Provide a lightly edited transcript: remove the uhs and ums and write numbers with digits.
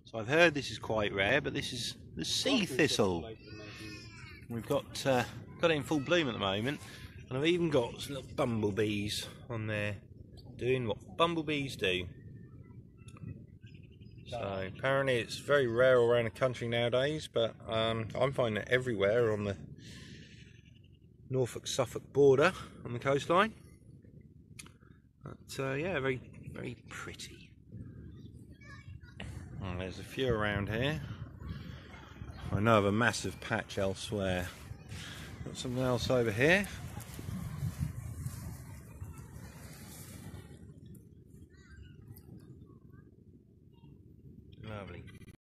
So I've heard this is quite rare, but this is the sea thistle. We've got it in full bloom at the moment, and I've even got some little bumblebees on there doing what bumblebees do. So apparently it's very rare all around the country nowadays, but I'm finding it everywhere on the Norfolk-Suffolk border on the coastline. But yeah, very, very pretty. Oh, there's a few around here. I know of a massive patch elsewhere. Got something else over here.